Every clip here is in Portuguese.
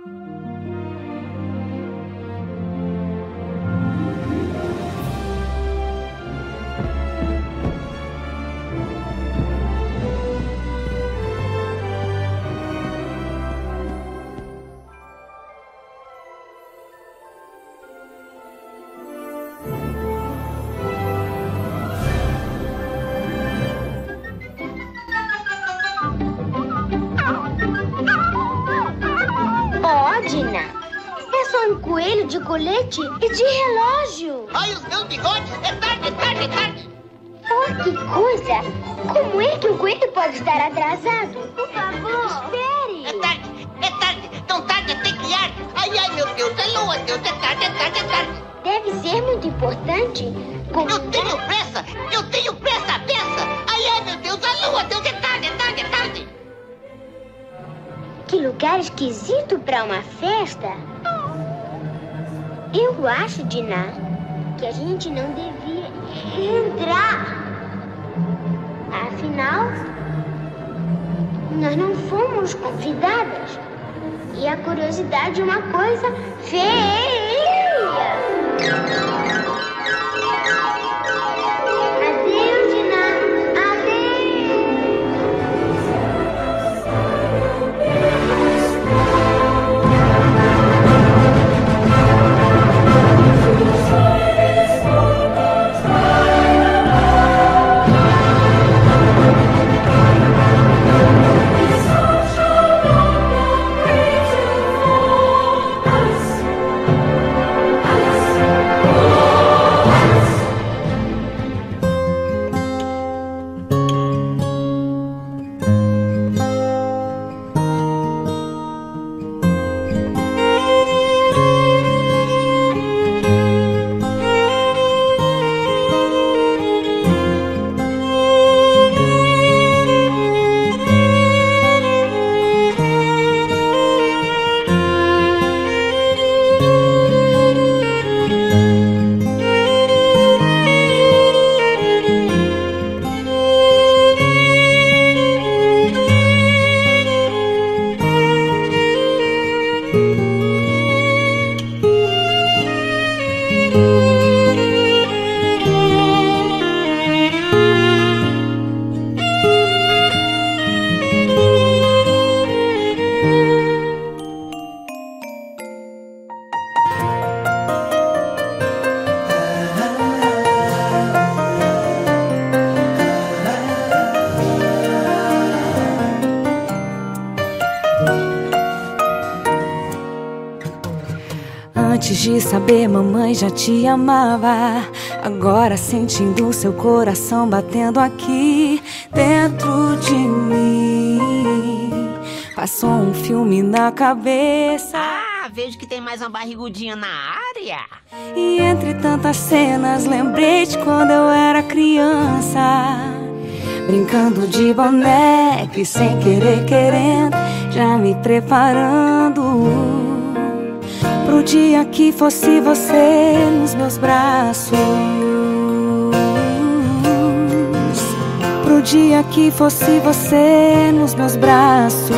Coelho de colete e de relógio. Olha os meus bigodes. É tarde, é tarde, é tarde. Oh, que coisa. Como é que um coelho pode estar atrasado? Por favor, espere. É tarde. Tão tarde até criar. Ai, meu Deus, é lua, Deus. É tarde, é tarde, é tarde. Deve ser muito importante. Eu tenho pressa, peça. Ai, meu Deus, é lua, Deus. É tarde, é tarde, é tarde. Que lugar esquisito para uma festa. Eu acho, Dinah, que a gente não devia entrar. Afinal, nós não fomos convidadas. E a curiosidade é uma coisa feia. Adeus, Dinah. Adeus. Antes de saber, mamãe já te amava. Agora sentindo seu coração batendo aqui dentro de mim. Passou um filme na cabeça. Vejo que tem mais uma barrigudinha na área. E entre tantas cenas lembrei de quando eu era criança, brincando de boneca e sem querer querendo, já me preparando pro dia que fosse você nos meus braços. Pro dia que fosse você nos meus braços.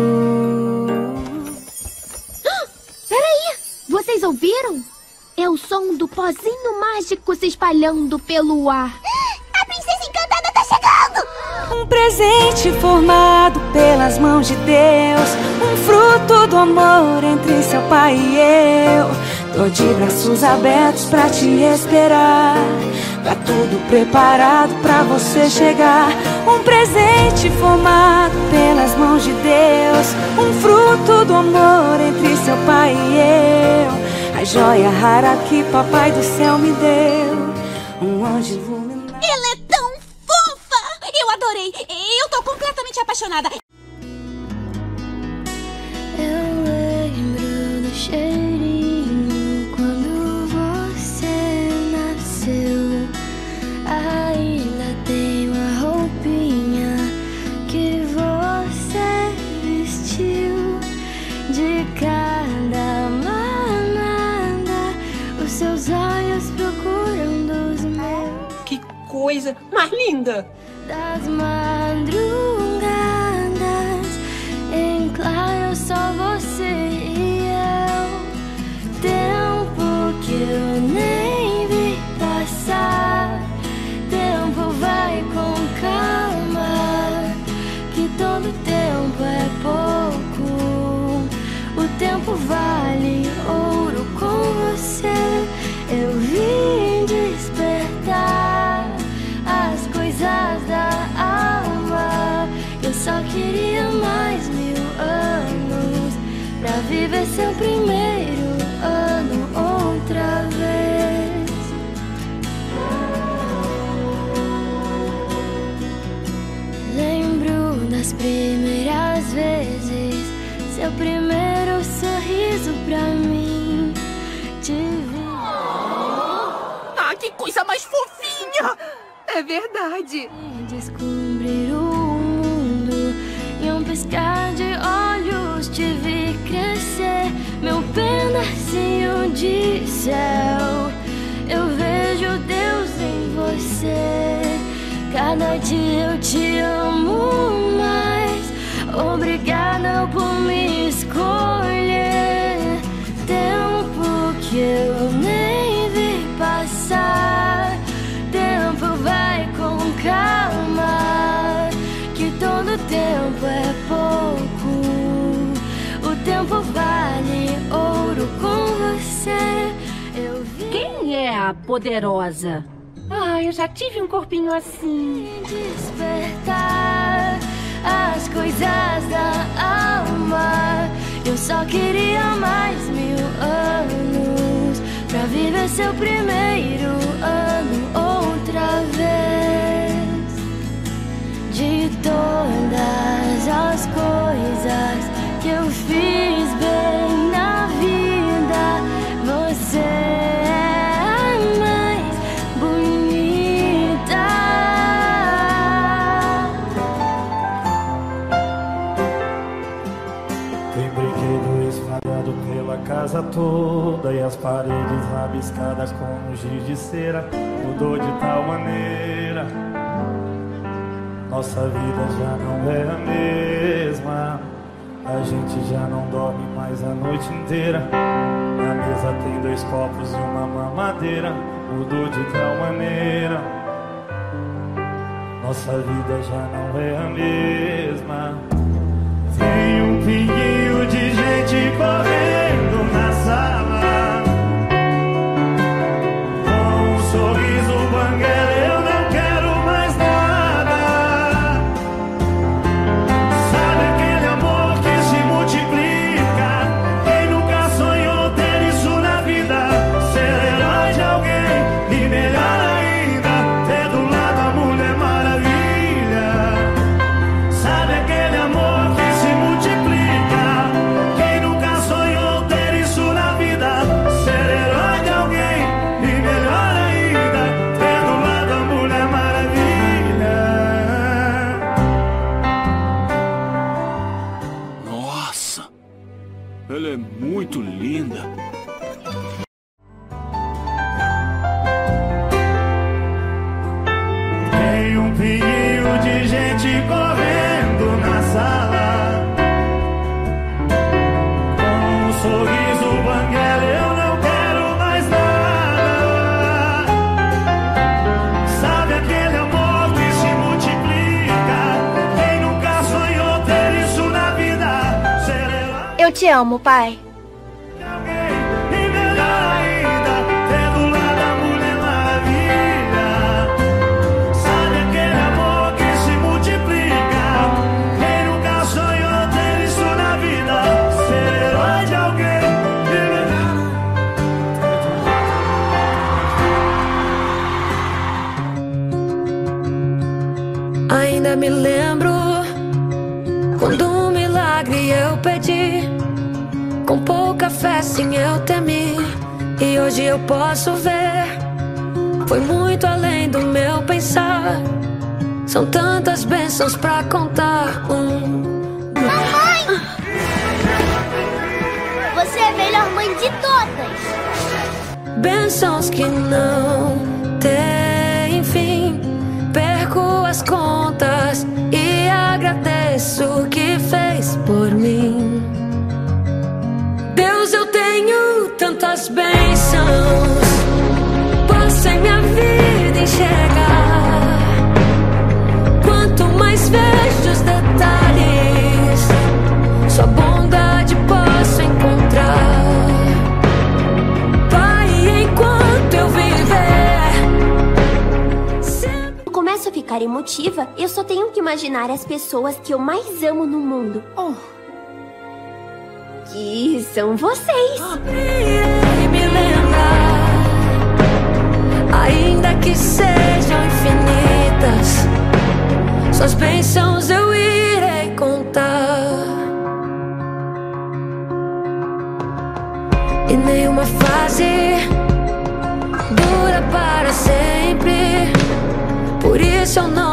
Peraí, vocês ouviram? É o som do pozinho mágico se espalhando pelo ar. A princesa encantada tá chegando! Um presente formado pelas mãos de Deus, um fruto do amor entre seu pai e eu. Tô de braços abertos pra te esperar, tá tudo preparado pra você chegar. Um presente formado pelas mãos de Deus, um fruto do amor entre seu pai e eu. A joia rara que papai do céu me deu, um anjo iluminado. Ela é tão fofa! Eu adorei! Eu tô completamente apaixonada! Eu lembro do cheirinho quando você nasceu. Ainda tenho a roupinha que você vestiu. De cada manada os seus olhos procuram dos meus. Que coisa mais linda! Das madrugadas em claro, só você e tempo vale ouro com você. Eu vim despertar as coisas da alma. Eu só queria mais 1000 anos pra viver seu primeiro ano outra vez. Lembro das primeiras vezes, seu primeiro sorriso pra mim. Te vi. Ah, que coisa mais fofinha! É verdade. Descobrir o mundo em um piscar de olhos. Te vi crescer, meu pedacinho de céu. Eu vejo Deus em você. Cada dia eu te amo mais. Obrigada por me escolher. Tempo que eu nem vi passar. Tempo vai com calma, que todo tempo é pouco. O tempo vale ouro com você. Eu vi. Quem é a poderosa? Ah, eu já tive um corpinho assim. Despertar as coisas da alma. Eu só queria mais 1000 anos pra viver seu primeiro ano outra vez. De todas as coisas que eu fiz bem na vida, você é a mais bonita. Tem brinquedo espalhado pela casa toda e as paredes rabiscadas com giz de cera. Mudou de tal maneira, nossa vida já não é a mesma. A gente já não dorme mais a noite inteira. Na mesa tem 2 copos e uma mamadeira. Mudou de tal maneira, nossa vida já não é a mesma. Tem um pinguinho de gente correndo na sala, com um sorriso banguela, eu não quero mais nada. Sabe aquele amor que se multiplica? Quem nunca sonhou ter isso na vida? Ser herói de alguém e melhor ainda, ter do lado a Mulher Maravilha. Sabe aquele amor que se multiplica? Quem nunca sonhou ter isso na vida? Ser herói de alguém e melhor ainda, ter do lado a Mulher Maravilha. Nossa, ela é muito linda. Tem um pinguinho de gente correndo na sala, com um sorriso banguela, eu não quero mais nada. Sabe aquele amor que se multiplica? Quem nunca sonhou ter isso na vida? Ser herói Eu te amo, pai. de alguém e melhor ainda, ter do lado a Mulher Maravilha. Sabe aquele amor que se multiplica? Quem nunca sonhou ter isso na vida? Ser herói de alguém e melhor. Ainda me lembro quando um milagre eu pedi, com pouca fé sim eu temi, e hoje eu posso ver, foi muito além do meu pensar. São tantas bênçãos pra contar. Mamãe! Você é a melhor mãe de todas. Bênçãos que não têm fim. Perco as contas e agradeço o que fez por mim. Deus, eu tenho tantas bênçãos, posso em minha vida enxergar. Quanto mais vejo os detalhes, sua bondade posso encontrar. estar emotiva, eu só tenho que imaginar as pessoas que eu mais amo no mundo. Que são vocês. Irei me lembrar, ainda que sejam infinitas, suas bênçãos eu irei contar. E nenhuma fase dura para sempre, por isso eu não